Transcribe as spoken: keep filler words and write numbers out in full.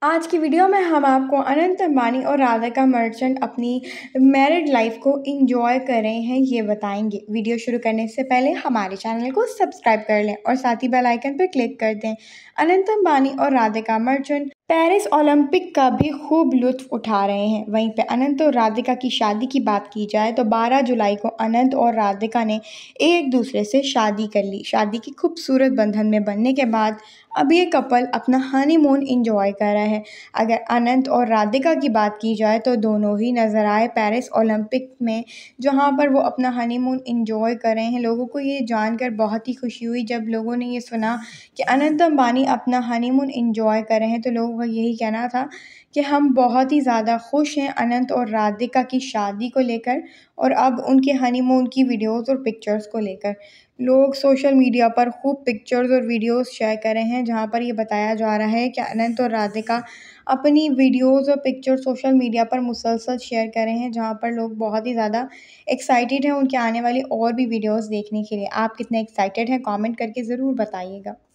आज की वीडियो में हम आपको अनंत अंबानी और राधिका मर्चेंट अपनी मैरिड लाइफ को एंजॉय कर रहे हैं ये बताएंगे। वीडियो शुरू करने से पहले हमारे चैनल को सब्सक्राइब कर लें और साथ ही बेल आइकन पर क्लिक कर दें। अनंत अंबानी और राधिका मर्चेंट पेरिस ओलंपिक का भी खूब लुत्फ उठा रहे हैं। वहीं पे अनंत और राधिका की शादी की बात की जाए तो बारह जुलाई को अनंत और राधिका ने एक दूसरे से शादी कर ली। शादी की खूबसूरत बंधन में बनने के बाद अब ये कपल अपना हनीमून इंजॉय कर रहा है। अगर अनंत और राधिका की बात की जाए तो दोनों ही नज़र आए पेरिस ओलंपिक में, जहां पर वो अपना हनीमून इंजॉय कर रहे हैं। लोगों को ये जानकर बहुत ही खुशी हुई जब लोगों ने ये सुना कि अनंत अंबानी अपना हनीमून इंजॉय कर रहे हैं, तो लोगों का यही कहना था कि हम बहुत ही ज़्यादा खुश हैं अनंत और राधिका की शादी को लेकर और अब उनके हनीमून की वीडियोस और पिक्चर्स को लेकर। लोग सोशल मीडिया पर खूब पिक्चर्स और वीडियोस शेयर कर रहे हैं, जहां पर ये बताया जा रहा है कि अनंत और राधिका अपनी वीडियोस और पिक्चर सोशल मीडिया पर मुसलसल शेयर कर रहे हैं, जहां पर लोग बहुत ही ज़्यादा एक्साइटेड हैं उनके आने वाली और भी वीडियोस देखने के लिए। आप कितने एक्साइटेड हैं कमेंट करके ज़रूर बताइएगा।